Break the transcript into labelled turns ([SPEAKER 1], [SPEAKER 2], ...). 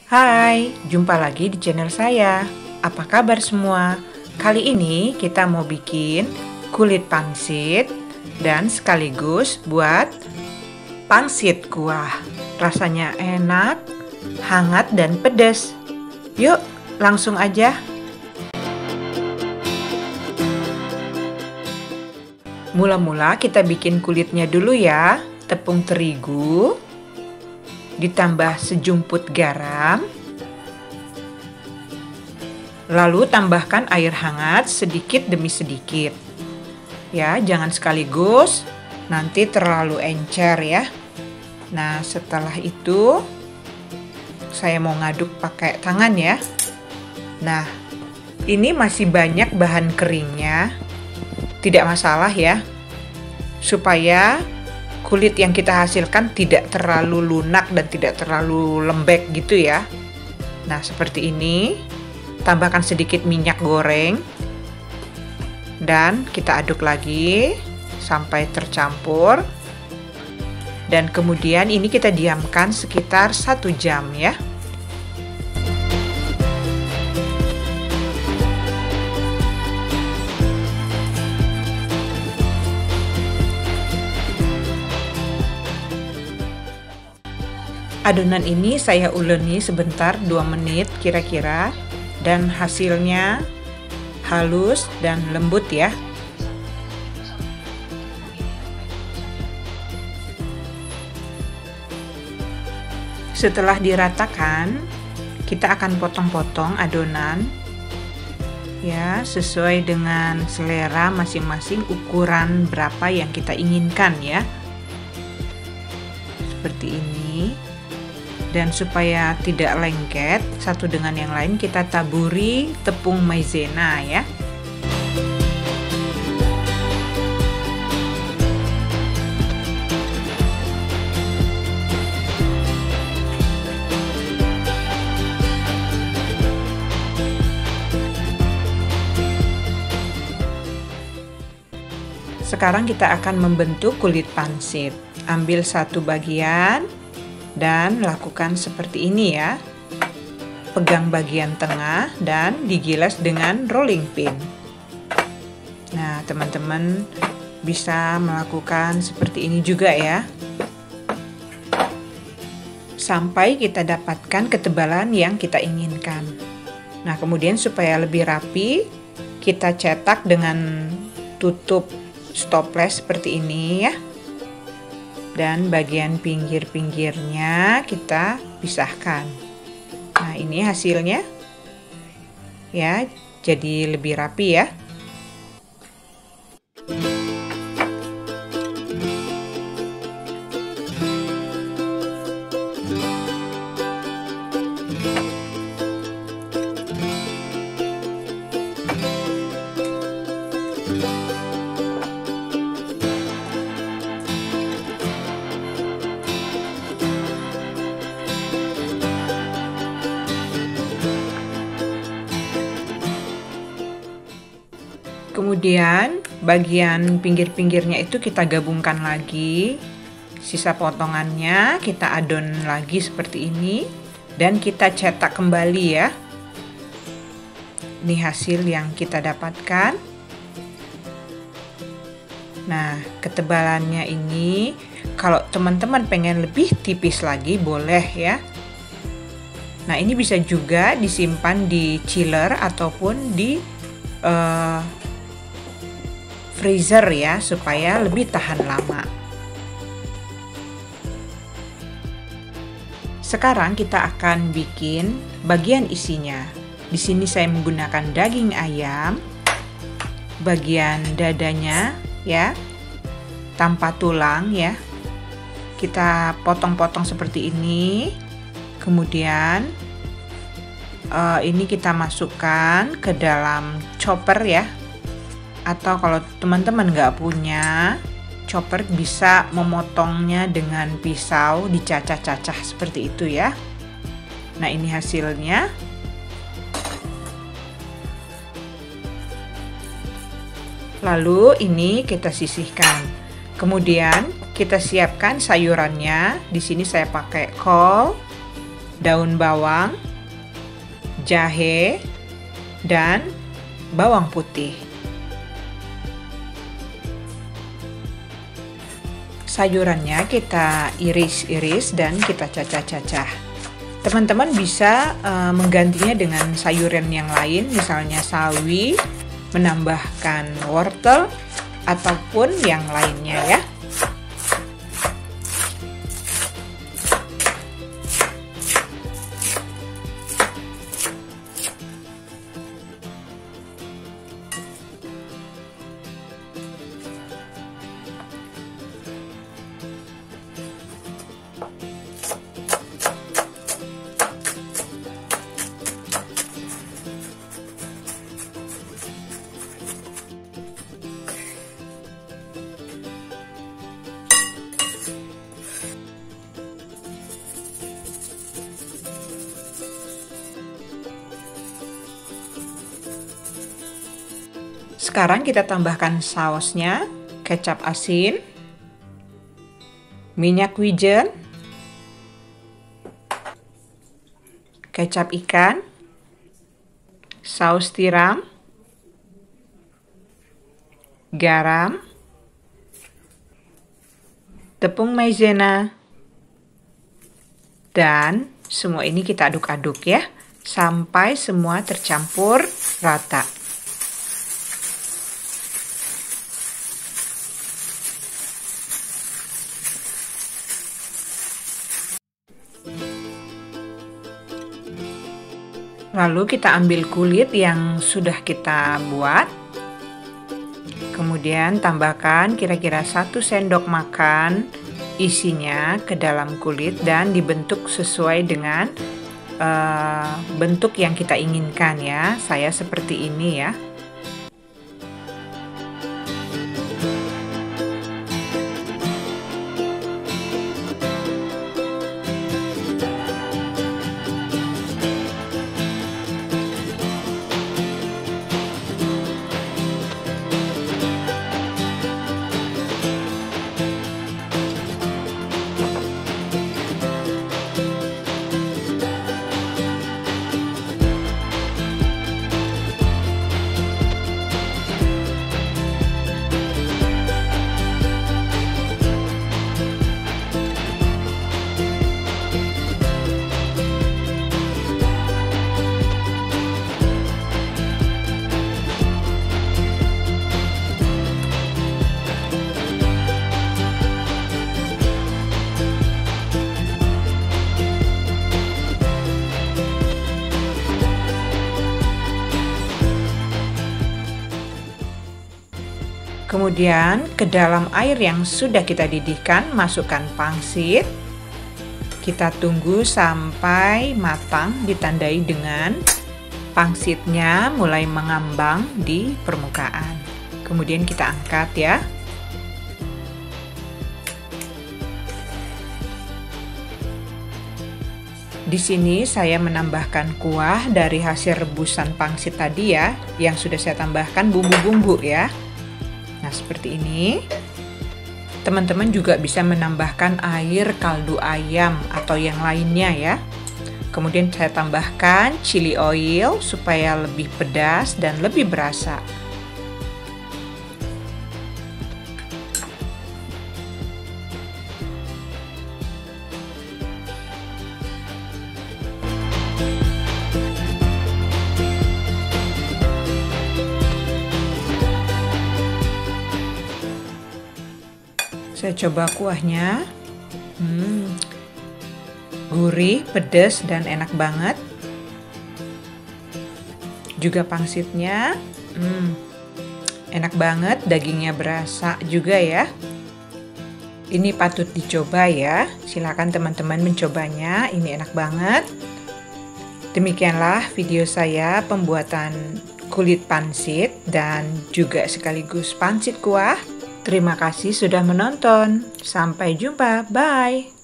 [SPEAKER 1] Hai, jumpa lagi di channel saya. Apa kabar semua? Kali ini kita mau bikin kulit pangsit dan sekaligus buat pangsit kuah. Rasanya enak, hangat dan pedas. Yuk, langsung aja. Mula-mula kita bikin kulitnya dulu ya. Tepung terigu, ditambah sejumput garam, lalu tambahkan air hangat sedikit demi sedikit. Ya, jangan sekaligus, nanti terlalu encer ya. Nah, setelah itu saya mau ngaduk pakai tangan ya. Nah, ini masih banyak bahan keringnya. Tidak masalah ya. Supaya kulit yang kita hasilkan tidak terlalu lunak dan tidak terlalu lembek gitu ya. Nah, seperti ini. Tambahkan sedikit minyak goreng. Dan kita aduk lagi sampai tercampur. Dan kemudian ini kita diamkan sekitar 1 jam ya. Adonan ini saya uleni sebentar 2 menit kira-kira dan hasilnya halus dan lembut ya. Setelah diratakan, kita akan potong-potong adonan ya, sesuai dengan selera masing-masing ukuran berapa yang kita inginkan ya. Seperti ini. Dan supaya tidak lengket satu dengan yang lain, kita taburi tepung maizena ya. Sekarang kita akan membentuk kulit pangsit. Ambil satu bagian dan lakukan seperti ini ya. Pegang bagian tengah dan digilas dengan rolling pin. Nah, teman-teman bisa melakukan seperti ini juga ya. Sampai kita dapatkan ketebalan yang kita inginkan. Nah, kemudian supaya lebih rapi, kita cetak dengan tutup stoples seperti ini ya. Dan bagian pinggir-pinggirnya kita pisahkan. Nah, ini hasilnya ya, jadi lebih rapi ya. Kemudian bagian pinggir-pinggirnya itu kita gabungkan lagi. Sisa potongannya kita adon lagi seperti ini. Dan kita cetak kembali ya. Ini hasil yang kita dapatkan. Nah, ketebalannya ini kalau teman-teman pengen lebih tipis lagi boleh ya. Nah, ini bisa juga disimpan di chiller ataupun di freezer ya, supaya lebih tahan lama. Sekarang kita akan bikin bagian isinya. Di sini saya menggunakan daging ayam, bagian dadanya ya, tanpa tulang ya. Kita potong-potong seperti ini. Kemudian ini kita masukkan ke dalam chopper ya. Atau kalau teman-teman nggak punya chopper, bisa memotongnya dengan pisau, dicacah-cacah seperti itu ya. Nah, ini hasilnya. Lalu ini kita sisihkan. Kemudian kita siapkan sayurannya. Di sini saya pakai kol, daun bawang, jahe, dan bawang putih. Sayurannya kita iris-iris dan kita cacah-cacah. Teman-teman bisa menggantinya dengan sayuran yang lain, misalnya sawi, menambahkan wortel, ataupun yang lainnya ya. Sekarang kita tambahkan sausnya, kecap asin, minyak wijen, kecap ikan, saus tiram, garam, tepung maizena, dan semua ini kita aduk-aduk ya, sampai semua tercampur rata. Lalu kita ambil kulit yang sudah kita buat. Kemudian tambahkan kira-kira 1 sendok makan isinya ke dalam kulit dan dibentuk sesuai dengan bentuk yang kita inginkan ya. Saya seperti ini ya. Kemudian ke dalam air yang sudah kita didihkan masukkan pangsit. Kita tunggu sampai matang, ditandai dengan pangsitnya mulai mengambang di permukaan. Kemudian kita angkat ya. Di sini saya menambahkan kuah dari hasil rebusan pangsit tadi ya, yang sudah saya tambahkan bumbu-bumbu ya. Nah, seperti ini. Teman-teman juga bisa menambahkan air kaldu ayam atau yang lainnya ya. Kemudian saya tambahkan chili oil supaya lebih pedas dan lebih berasa. Saya coba kuahnya, gurih, pedas, dan enak banget. Juga pangsitnya, enak banget, dagingnya berasa juga ya. Ini patut dicoba ya, silakan teman-teman mencobanya, ini enak banget. Demikianlah video saya pembuatan kulit pansit dan juga sekaligus pansit kuah. Terima kasih sudah menonton. Sampai jumpa. Bye.